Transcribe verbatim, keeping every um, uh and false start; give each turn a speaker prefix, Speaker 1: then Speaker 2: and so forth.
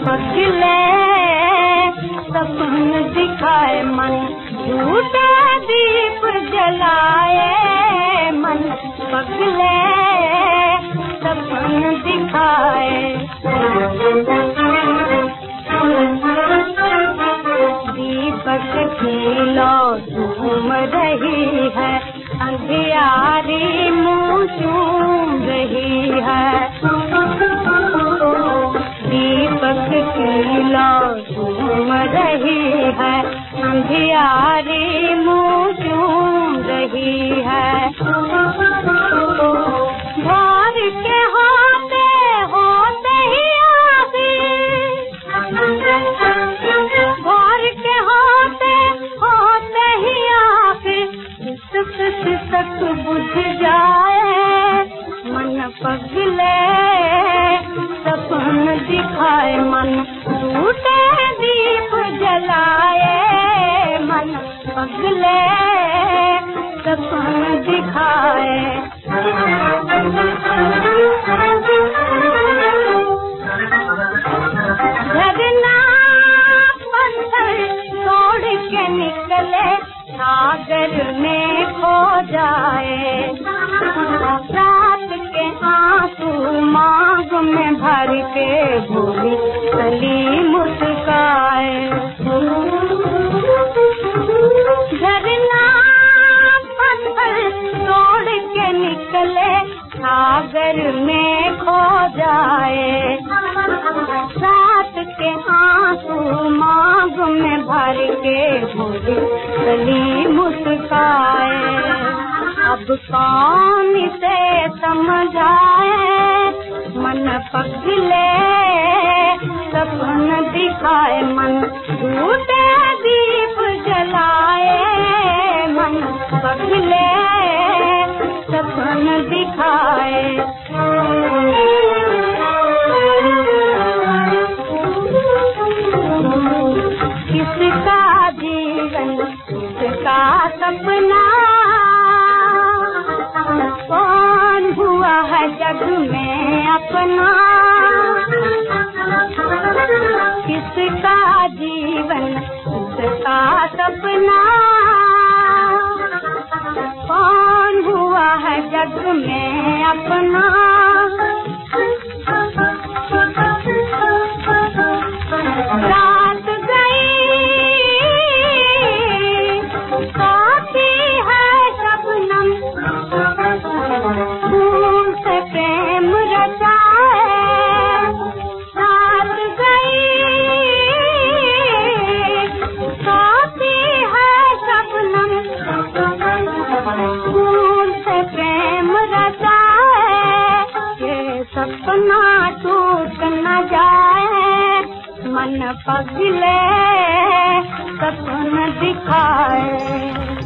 Speaker 1: पगले सपन दिखाए मन, झूठा दीप जलाए मन, पगले सपन दिखाए। दीपक की लौ झूम रही है, अंधियारी मुँह चूम रही है। दीपक की लौ झूम रही है, अंधियारी मुँह चूम रही है। भोर के होते होते ही आगे, भोर के होते होते ही आगे, तक बुझ जाए मन, पगले सपन दिखाए मन, झूठे दीप जलाए मन, पगले सपन दिखाए। झरना पत्थर तोड़ के निकले, सागर में खो जाए। रात के आंसू मांग में भर के भूली कली मुस्काए। झरना पत्थर तोड़ के निकले, सागर में खो जाए। रात के आंसू मांग में भर के भूली कली मुस्काए। अब कौन से समझाए मन, पगले सपन दिखाए मन, झूठे दीप जलाए मन, पगले सपन दिखाए। किसका जीवन किसका सपना, कौन हुआ है जग में अपना। किसका जीवन किसका सपना, कौन हुआ है जग में अपना। रात गई काफी है शबनम, फूल से प्रेम रचा है। रात गई काफी है शबनम, फूल से प्रेम रचा है। ये सपना टूट न जाए मन, पगले सपन दिखाए।